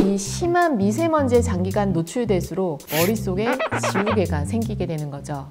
이 심한 미세먼지에 장기간 노출될수록 머릿속에 지우개가 생기게 되는 거죠.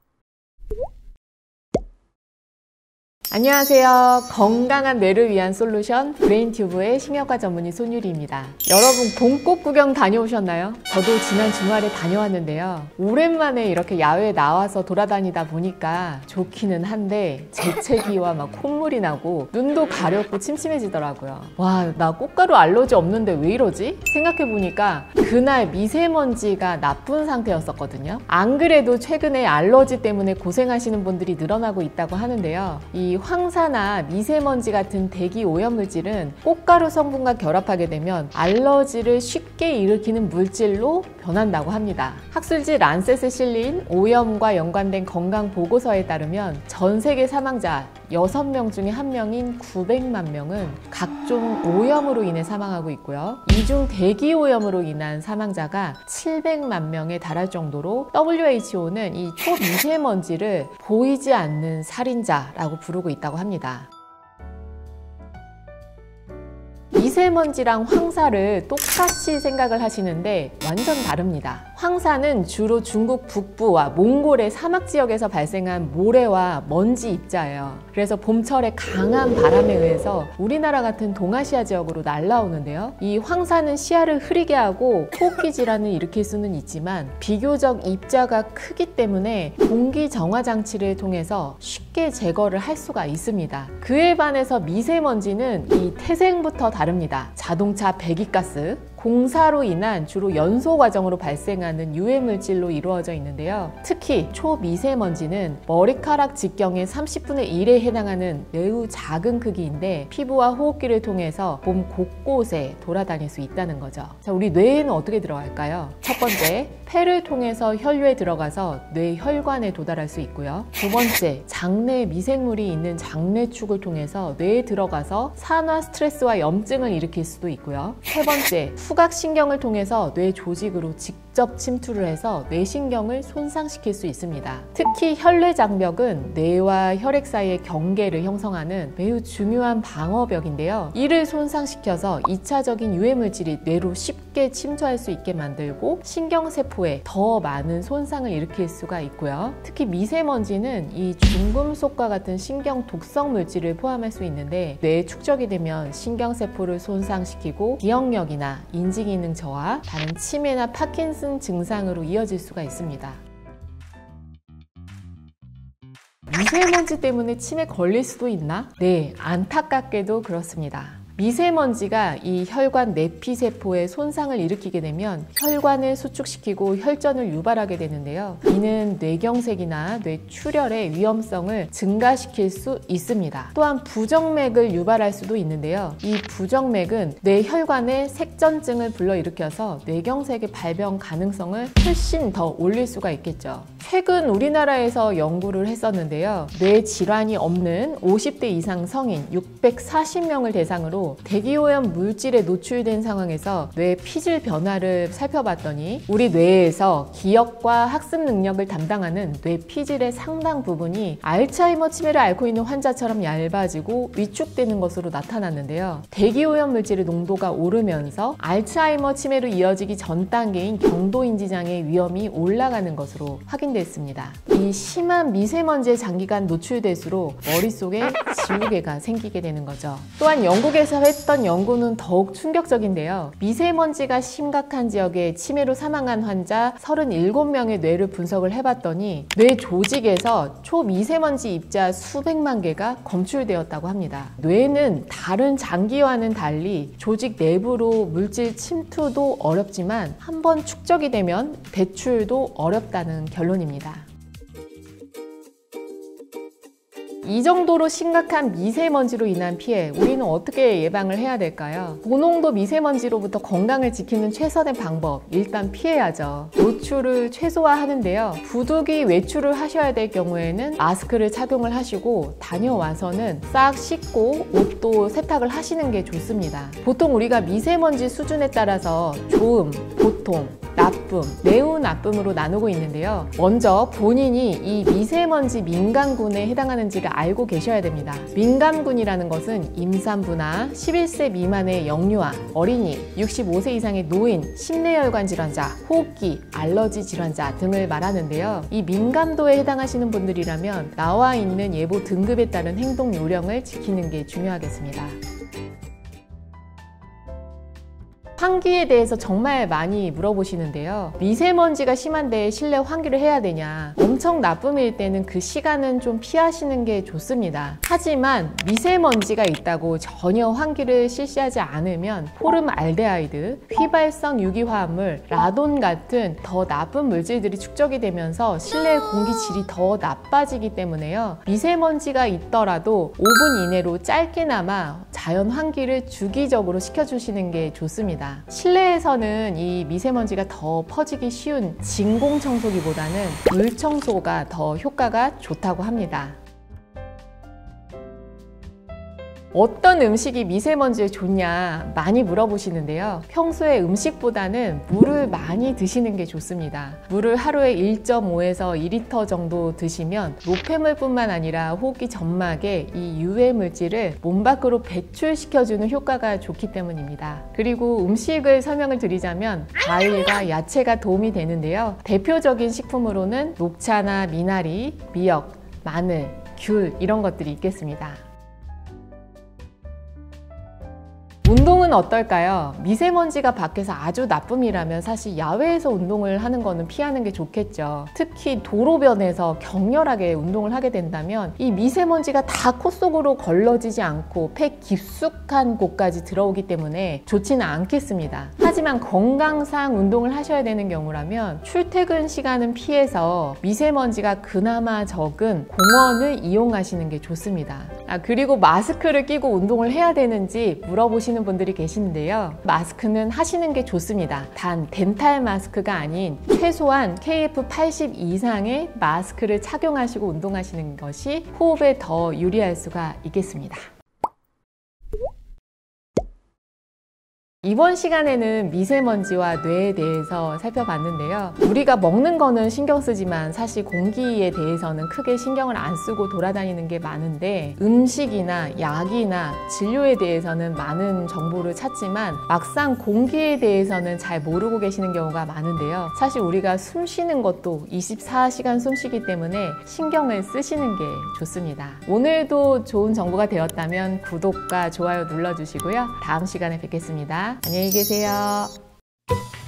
안녕하세요. 건강한 뇌를 위한 솔루션 브레인튜브의 심혈과 전문의 손유리입니다. 여러분 봄꽃 구경 다녀오셨나요? 저도 지난 주말에 다녀왔는데요. 오랜만에 이렇게 야외에 나와서 돌아다니다 보니까 좋기는 한데 재채기와 막 콧물이 나고 눈도 가렵고 침침해지더라고요. 와, 나 꽃가루 알러지 없는데 왜 이러지? 생각해보니까 그날 미세먼지가 나쁜 상태였었거든요. 안 그래도 최근에 알러지 때문에 고생하시는 분들이 늘어나고 있다고 하는데요. 이 황사나 미세먼지 같은 대기 오염물질은 꽃가루 성분과 결합하게 되면 알러지를 쉽게 일으키는 물질로 변한다고 합니다. 학술지 란셋에 실린 오염과 연관된 건강 보고서에 따르면 전 세계 사망자 6명 중에 1명인 900만 명은 각종 오염으로 인해 사망하고 있고요. 이 중 대기 오염으로 인한 사망자가 700만 명에 달할 정도로 WHO는 이 초미세먼지를 보이지 않는 살인자라고 부르고 있다고 합니다. 미세먼지랑 황사를 똑같이 생각을 하시는데 완전 다릅니다. 황사는 주로 중국 북부와 몽골의 사막 지역에서 발생한 모래와 먼지 입자예요. 그래서 봄철에 강한 바람에 의해서 우리나라 같은 동아시아 지역으로 날아오는데요. 이 황사는 시야를 흐리게 하고 호흡기 질환을 일으킬 수는 있지만 비교적 입자가 크기 때문에 공기 정화 장치를 통해서 쉽게 제거를 할 수가 있습니다. 그에 반해서 미세먼지는 이 태생부터 다릅니다. 자동차 배기가스, 공사로 인한 주로 연소 과정으로 발생하는 유해물질로 이루어져 있는데요. 특히 초미세먼지는 머리카락 직경의 30분의 1에 해당하는 매우 작은 크기인데 피부와 호흡기를 통해서 몸 곳곳에 돌아다닐 수 있다는 거죠. 자, 우리 뇌에는 어떻게 들어갈까요? 첫 번째, 폐를 통해서 혈류에 들어가서 뇌 혈관에 도달할 수 있고요. 두 번째, 장내에 미생물이 있는 장내축을 통해서 뇌에 들어가서 산화 스트레스와 염증을 일으킬 수도 있고요. 세 번째, 후각신경을 통해서 뇌 조직으로 직접 침투를 해서 뇌신경을 손상시킬 수 있습니다. 특히 혈뇌장벽은 뇌와 혈액 사이의 경계를 형성하는 매우 중요한 방어벽인데요. 이를 손상시켜서 2차적인 유해물질이 뇌로 쉽게 침투할 수 있게 만들고 신경세포에 더 많은 손상을 일으킬 수가 있고요. 특히 미세먼지는 이 중금속과 같은 신경 독성 물질을 포함할 수 있는데 뇌에 축적이 되면 신경세포를 손상시키고 기억력이나 인지기능 저하, 다른 치매나 파킨슨 증상으로 이어질 수가 있습니다. 미세먼지 때문에 치매 걸릴 수도 있나? 네, 안타깝게도 그렇습니다. 미세먼지가 이 혈관 내피세포에 손상을 일으키게 되면 혈관을 수축시키고 혈전을 유발하게 되는데요. 이는 뇌경색이나 뇌출혈의 위험성을 증가시킬 수 있습니다. 또한 부정맥을 유발할 수도 있는데요. 이 부정맥은 뇌혈관의 색전증을 불러일으켜서 뇌경색의 발병 가능성을 훨씬 더 올릴 수가 있겠죠. 최근 우리나라에서 연구를 했었는데요. 뇌 질환이 없는 50대 이상 성인 640명을 대상으로 대기오염 물질에 노출된 상황에서 뇌 피질 변화를 살펴봤더니 우리 뇌에서 기억과 학습 능력을 담당하는 뇌 피질의 상당 부분이 알츠하이머 치매를 앓고 있는 환자처럼 얇아지고 위축되는 것으로 나타났는데요. 대기오염 물질의 농도가 오르면서 알츠하이머 치매로 이어지기 전 단계인 경도인지장의 위험이 올라가는 것으로 확인됐습니다. 이 심한 미세먼지에 장기간 노출될수록 머릿속에 지우개가 생기게 되는 거죠. 또한 영국에서 했던 연구는 더욱 충격적인데요. 미세먼지가 심각한 지역에 치매로 사망한 환자 37명의 뇌를 분석을 해봤더니 뇌 조직에서 초미세먼지 입자 수백만 개가 검출되었다고 합니다. 뇌는 다른 장기와는 달리 조직 내부로 물질 침투도 어렵지만 한번 축적이 되면 배출도 어렵다는 결론입니다. 이 정도로 심각한 미세먼지로 인한 피해, 우리는 어떻게 예방을 해야 될까요? 고농도 미세먼지로부터 건강을 지키는 최선의 방법, 일단 피해야죠. 노출을 최소화하는데요. 부득이 외출을 하셔야 될 경우에는 마스크를 착용을 하시고 다녀와서는 싹 씻고 옷도 세탁을 하시는 게 좋습니다. 보통 우리가 미세먼지 수준에 따라서 좋음, 보통, 나쁨, 매우 나쁨으로 나누고 있는데요. 먼저 본인이 이 미세먼지 민감군에 해당하는지를 알고 계셔야 됩니다. 민감군이라는 것은 임산부나 11세 미만의 영유아, 어린이, 65세 이상의 노인, 심내혈관 질환자, 호흡기, 알러지 질환자 등을 말하는데요. 이 민감도에 해당하시는 분들이라면 나와 있는 예보 등급에 따른 행동 요령을 지키는 게 중요하겠습니다. 환기에 대해서 정말 많이 물어보시는데요. 미세먼지가 심한데 실내 환기를 해야 되냐? 엄청 나쁨일 때는 그 시간은 좀 피하시는 게 좋습니다. 하지만 미세먼지가 있다고 전혀 환기를 실시하지 않으면 포름알데하이드, 휘발성 유기화합물, 라돈 같은 더 나쁜 물질들이 축적이 되면서 실내 공기질이 더 나빠지기 때문에요. 미세먼지가 있더라도 5분 이내로 짧게나마 자연 환기를 주기적으로 시켜주시는 게 좋습니다. 실내에서는 이 미세먼지가 더 퍼지기 쉬운 진공 청소기보다는 물 청소가 더 효과가 좋다고 합니다. 어떤 음식이 미세먼지에 좋냐 많이 물어보시는데요. 평소에 음식보다는 물을 많이 드시는 게 좋습니다. 물을 하루에 1.5에서 2리터 정도 드시면 노폐물뿐만 아니라 호흡기 점막에 이 유해 물질을 몸 밖으로 배출시켜주는 효과가 좋기 때문입니다. 그리고 음식을 설명을 드리자면 과일과 야채가 도움이 되는데요. 대표적인 식품으로는 녹차나 미나리, 미역, 마늘, 귤 이런 것들이 있겠습니다. 운동은 어떨까요? 미세먼지가 밖에서 아주 나쁨이라면 사실 야외에서 운동을 하는 거는 피하는 게 좋겠죠. 특히 도로변에서 격렬하게 운동을 하게 된다면 이 미세먼지가 다 코 속으로 걸러지지 않고 폐 깊숙한 곳까지 들어오기 때문에 좋지는 않겠습니다. 하지만 건강상 운동을 하셔야 되는 경우라면 출퇴근 시간은 피해서 미세먼지가 그나마 적은 공원을 이용하시는 게 좋습니다. 그리고 마스크를 끼고 운동을 해야 되는지 물어보시는 분들이 계시는데요. 마스크는 하시는 게 좋습니다. 단 덴탈 마스크가 아닌 최소한 KF80 이상의 마스크를 착용하시고 운동하시는 것이 호흡에 더 유리할 수가 있겠습니다. 이번 시간에는 미세먼지와 뇌에 대해서 살펴봤는데요. 우리가 먹는 거는 신경 쓰지만 사실 공기에 대해서는 크게 신경을 안 쓰고 돌아다니는 게 많은데 음식이나 약이나 진료에 대해서는 많은 정보를 찾지만 막상 공기에 대해서는 잘 모르고 계시는 경우가 많은데요. 사실 우리가 숨 쉬는 것도 24시간 숨쉬기 때문에 신경을 쓰시는 게 좋습니다. 오늘도 좋은 정보가 되었다면 구독과 좋아요 눌러주시고요. 다음 시간에 뵙겠습니다. 안녕히 계세요.